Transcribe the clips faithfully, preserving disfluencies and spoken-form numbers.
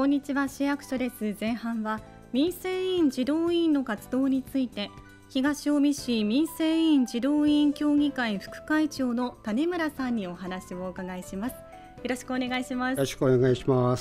こんにちは、市役所です。前半は民生委員児童委員の活動について、東近江市民生委員児童委員協議会副会長の種村さんにお話をお伺いします。よろしくお願いします。 よろしくお願いします。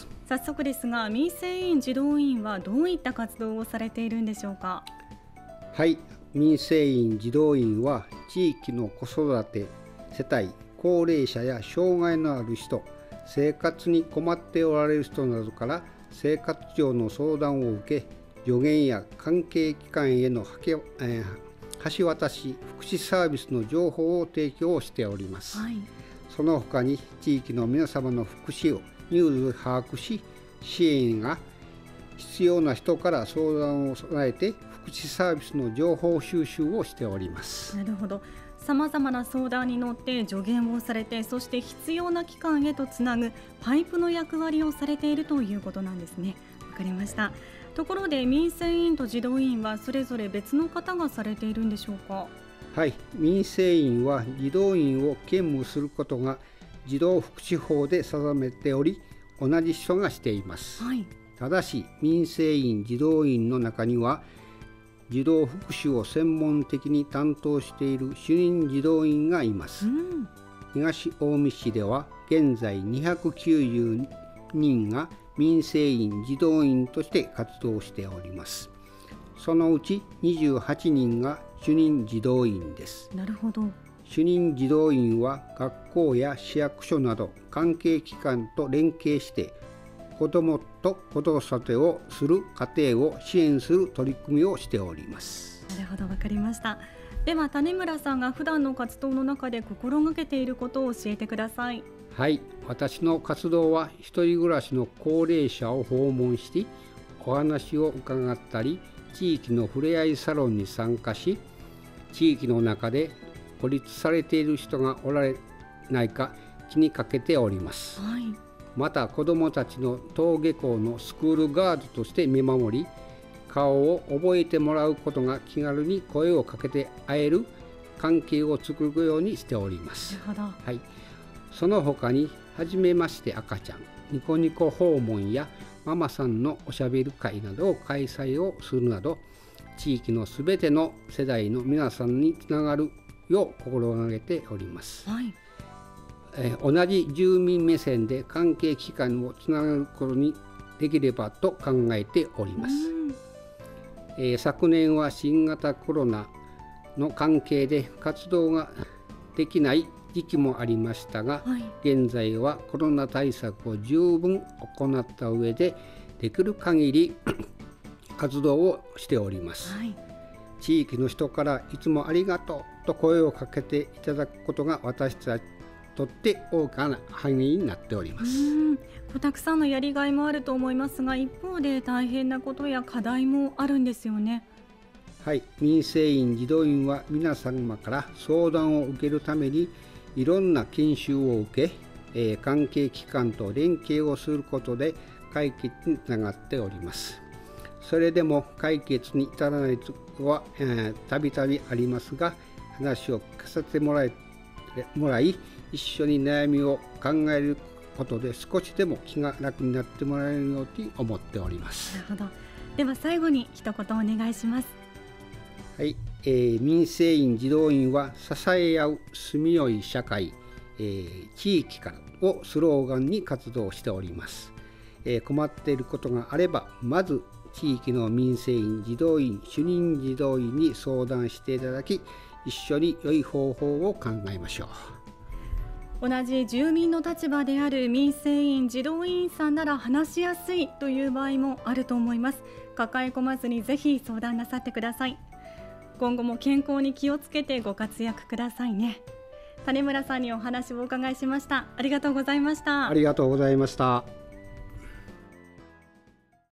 早速ですが、民生委員児童委員はどういった活動をされているんでしょうか。 はい、民生委員児童委員は地域の子育て世帯、高齢者や障害のある人、生活に困っておられる人などから生活上の相談を受け、助言や関係機関への橋渡し福祉サービスの情報を提供しております、はい、その他に地域の皆様の福祉をニーズ把握し、支援が必要な人から相談を備えて福祉サービスの情報収集をしております。 なるほど。さまざまな相談に乗って助言をされて、そして必要な機関へとつなぐパイプの役割をされているということなんですね。わかりました。ところで民生委員と児童委員はそれぞれ別の方がされているんでしょうか。 はい、民生委員は児童委員を兼務することが児童福祉法で定めており、同じ人がしています、はい、ただし民生委員児童委員の中には児童福祉を専門的に担当している主任児童委員がいます、うん、東近江市では現在にひゃくきゅうじゅうにんが民生委員児童委員として活動しております。そのうちにじゅうはちにんが主任児童委員です。 なるほど。 主任児童委員は学校や市役所など関係機関と連携して子どもと子育てをする家庭を支援する取り組みをしております。 なるほど、わかりました。では種村さんが普段の活動の中で心がけていることを教えてください。 はい、私の活動は一人暮らしの高齢者を訪問し、お話を伺ったり、地域のふれあいサロンに参加し、地域の中で孤立されている人がおられないか気にかけております、はい、また子どもたちの登下校のスクールガードとして見守り、顔を覚えてもらうことが気軽に声をかけて会える関係を作るようにしております。 なるほど、 はい、その他にはじめまして赤ちゃん、ニコニコ訪問やママさんのおしゃべり会などを開催をするなど、地域のすべての世代の皆さんにつながるよう心がけております、はい、えー、同じ住民目線で関係機関をつながることにできればと考えております、えー、昨年は新型コロナの関係で活動ができない時期もありましたが、はい、現在はコロナ対策を十分行った上でできる限り活動をしております、はい、地域の人からいつもありがとうと声をかけていただくことが私たちにとって大きな励みになっております。 うん、たくさんのやりがいもあると思いますが、一方で大変なことや課題もあるんですよね。 はい、民生委員児童委員は皆様から相談を受けるためにいろんな研修を受け、えー、関係機関と連携をすることで解決につながっております。それでも解決に至らないことはたびたびありますが、話を聞かせてもらい、もらい一緒に悩みを考えることで少しでも気が楽になってもらえるように思っております。 なるほど。では最後に一言お願いします。 はい、えー、民生委員児童委員は支え合う住みよい社会、えー、地域からをスローガンに活動しております、えー、困っていることがあればまず地域の民生委員児童委員主任児童委員に相談していただき、一緒に良い方法を考えましょう。同じ住民の立場である民生委員児童委員さんなら話しやすいという場合もあると思います。抱え込まずにぜひ相談なさってください。今後も健康に気をつけてご活躍くださいね。種村さんにお話をお伺いしました。ありがとうございました。 ありがとうございました。